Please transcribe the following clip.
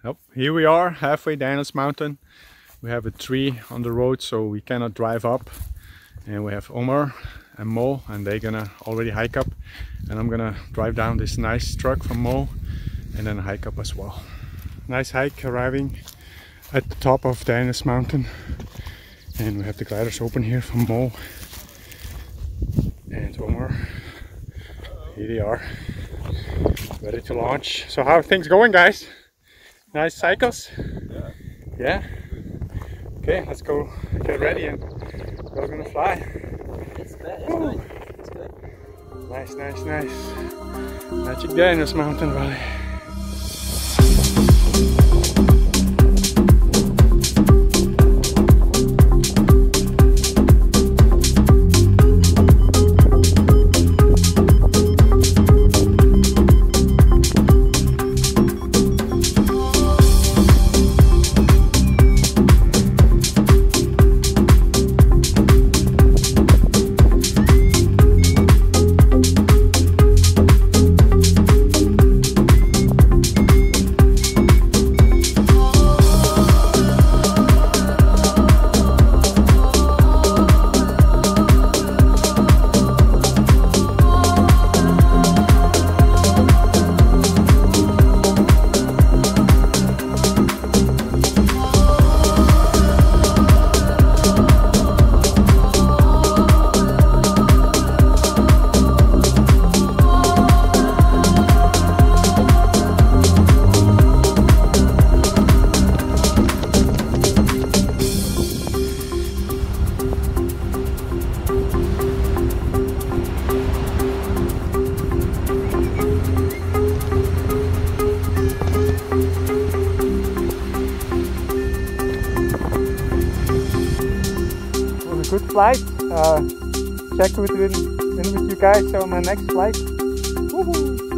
Yep, here we are, halfway down this mountain. We have a tree on the road, so we cannot drive up. And we have Omer and Mo, and they're gonna already hike up. And I'm gonna drive down this nice truck from Mo and then hike up as well. Nice hike, arriving at the top of Daniels Mountain. And we have the gliders open here from Mo and Omer. Here they are, ready to launch. So how are things going, guys? Nice cycles? Yeah? Okay, let's go get ready and we're gonna fly. It's good. Nice, nice, nice. Magic day in this mountain valley. Good flight. Check in with you guys on my next flight. Woohoo!